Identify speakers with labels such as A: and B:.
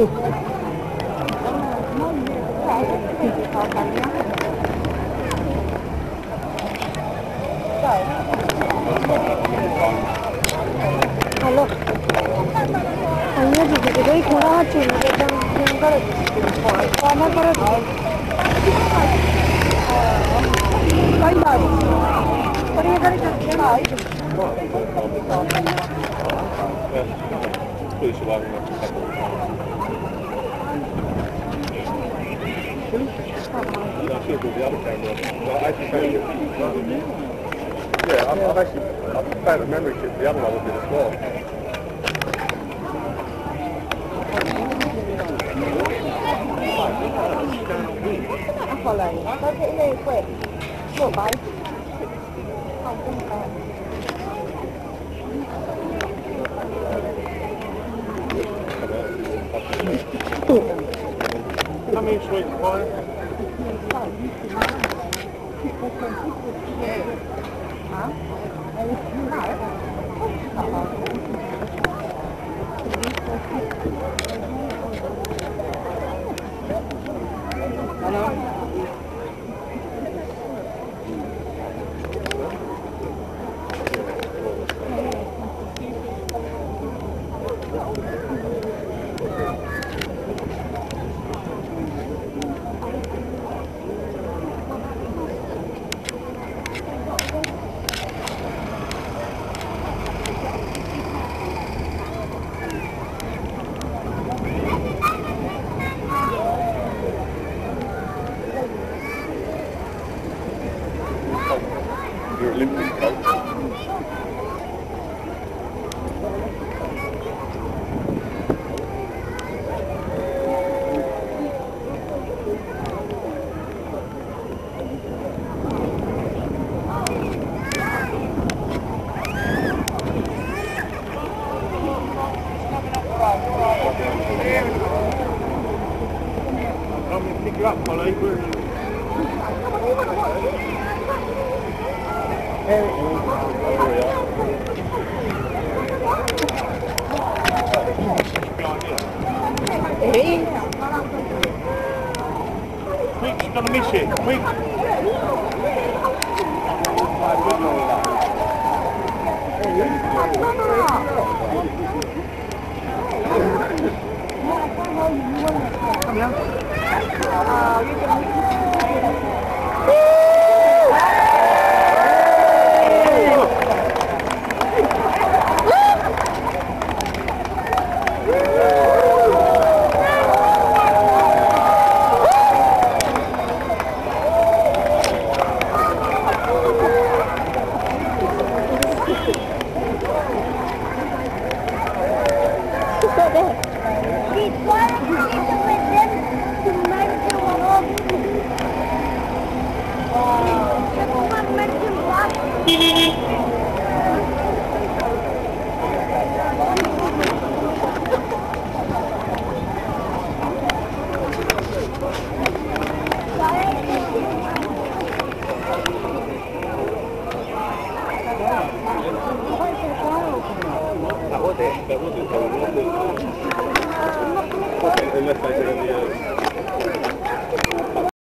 A: Alo. Anh nhớ gì cái đấy không có chuyện gì đâu, nhưng có qua nó có cái lời, cái lời.
B: Yeah, I've found a memory chip. The other one would be the small.
A: Hoặc là có thể lên quẹt một bài không có
B: How many sweets fine?
A: hả?
B: You're a Olympic coach. Come and pick you up, Polly. Where are you?
A: Hey.
B: Quick, she's gonna miss it. Quick. Come here. That was it. Unless they do the